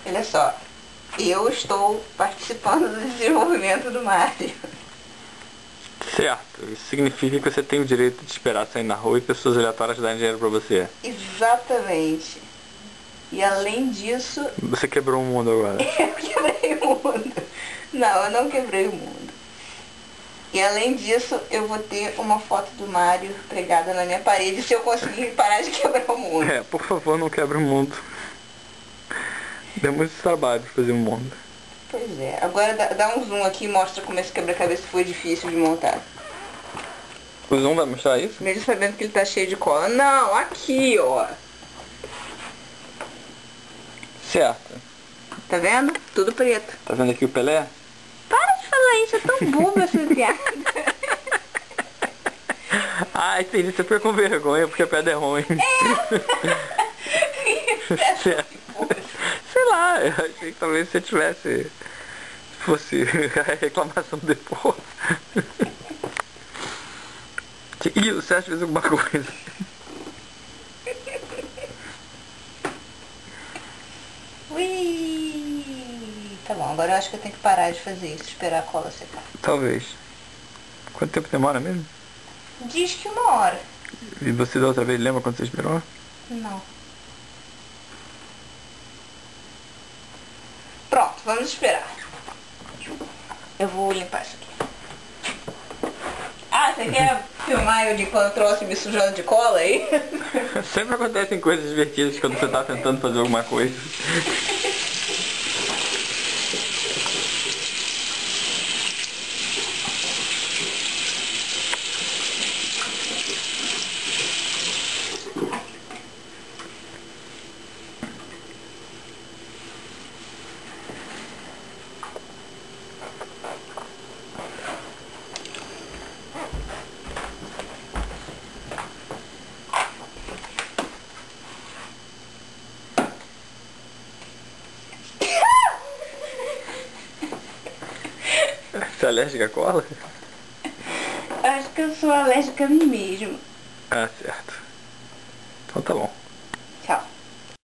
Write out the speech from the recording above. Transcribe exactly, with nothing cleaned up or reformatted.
Olha só, eu estou participando do desenvolvimento do Mario. Certo, isso significa que você tem o direito de esperar sair na rua e pessoas aleatórias darem dinheiro pra você. Exatamente. E além disso... Você quebrou o mundo agora. Eu quebrei o mundo. Não, eu não quebrei o mundo. E além disso, eu vou ter uma foto do Mario pregada na minha parede se eu conseguir parar de quebrar o mundo. É, por favor, não quebre o mundo. Deu muito trabalho pra fazer o mundo. Pois é. Agora dá, dá um zoom aqui e mostra como esse quebra-cabeça foi difícil de montar. O zoom vai mostrar isso? Mesmo sabendo que ele tá cheio de cola. Não, aqui, ó. Certo. Tá vendo? Tudo preto. Tá vendo aqui o Pelé? Para de falar isso, é tão bobo essa piada. Ah, entendi. Você ficou com vergonha porque a pedra é ruim. É. Certo. Sei lá, eu achei que talvez você tivesse... fosse a reclamação depois. Ih, você acha que fez alguma coisa? Ui. Tá bom, agora eu acho que eu tenho que parar de fazer isso, esperar a cola secar. Talvez. Quanto tempo demora mesmo? Diz que uma hora. E você da outra vez lembra quando você esperou? Não. Pronto, vamos esperar. Eu vou limpar isso aqui. Ah, você quer filmar eu de quando eu trouxe me sujando de cola aí? Sempre acontecem coisas divertidas quando você tá tentando fazer alguma coisa. Você é alérgica à cola? Acho que eu sou alérgica a mim mesmo. Ah, certo. Então tá bom.